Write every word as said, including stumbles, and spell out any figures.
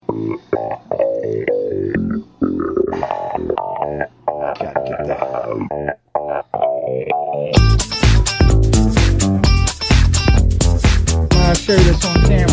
Gotta get that. I'll show you this on camera.